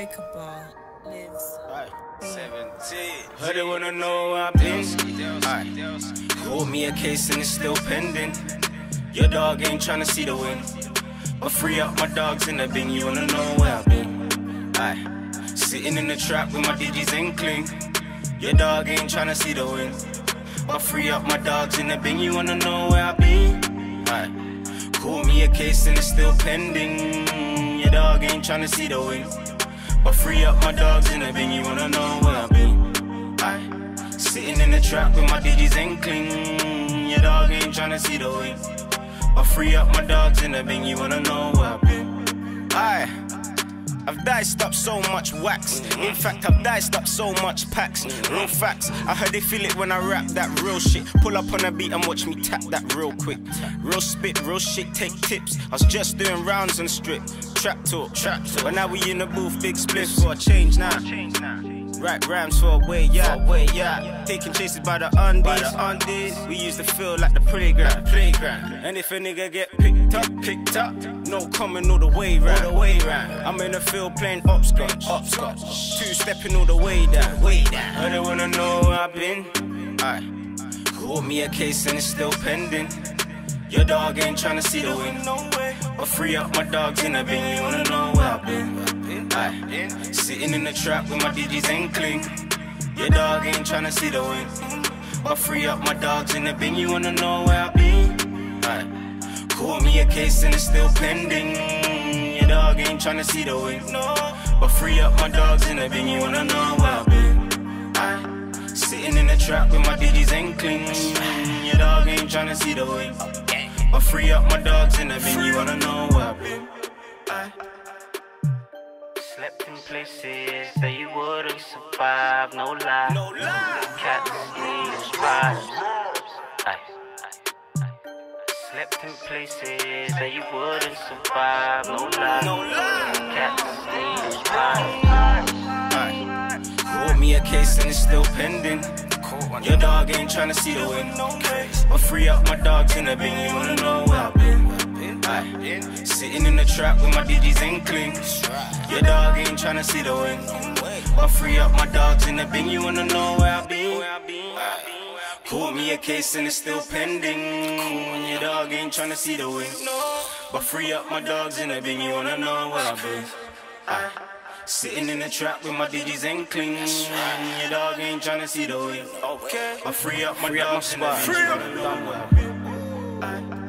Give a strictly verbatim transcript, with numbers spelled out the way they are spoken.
Unbreakable lives. seventeen. Heard they wanna know where I've been. Aye. Hold me a case and it's still pending. Your dog ain't tryna see the win. But free up my dogs in the bin. You wanna know where I've been. Aye. Sitting in the trap with my digits inkling. Your dog ain't tryna see the win. But free up my dogs in the bin. You wanna know where I've been. Aye. Call me a case and it's still pending. Your dog ain't tryna see the win. But free up my dogs in the bin, you wanna know where I've been. Aye. Sitting in the trap with my digits inkling. Your dog ain't tryna see the win. But free up my dogs in the bin, you wanna know where I've been. Aye. I've diced up so much wax. In fact, I've diced up so much packs. Real facts. I heard they feel it when I rap that real shit. Pull up on a beat and watch me tap that real quick. Real spit, real shit, take tips. I was just doing rounds and strip. Trap talk, trap talk. But now we in the booth, big spliff for a change now. Right rhymes for a way, yeah, way, yeah. Taking chases by the undies. We used to feel like the playground, playground. And if a nigga get picked up, picked up, no coming all the way round, all the way round. I'm in the field playing hopscotch, hopscotch. Two stepping all the way down, way down. I don't wanna know where I've been. Aye. Call me a case and it's still pending. Your dog ain't tryna see the win. But free up my dogs in the bin. You wanna know where I've been. Aye. Sitting in the trap with my digits inkling. Your dog ain't tryna see the win. But free up my dogs in the bin. You wanna know where I've been. Aye. Call me a case and it's still pending. Your dog ain't tryna see the win. But free up my dogs in the bin. You wanna know where I've been. Aye. Sitting in the trap with my digits inkling. Your dog ain't tryna see the win. But free up my dogs in the bin. You wanna know where I've been. Aye. Slept in places that you wouldn't survive, no lie. No lie. Cats need strides. Aye. Slept in places that you wouldn't survive, no lie. No lie. Cats need strides. Aye. Call me a case and it's still pending. Your dog ain't tryna see the win. But free up my dogs in the bin. You wanna know where I've been. Aye. Sitting in the trap with my digits inkling. Your dog ain't tryna see the win. But free up my dogs in the bin. You wanna know where I've been. Aye. Call me a case and it's still pending. Your dog ain't tryna see the win. But free up my dogs in the bin. You wanna know where I've been. Aye. Sitting in the trap with my digits inkling. Your dog ain't tryna see the win. Okay. But free up my dogs in the bin. You wanna know where I've been. Aye.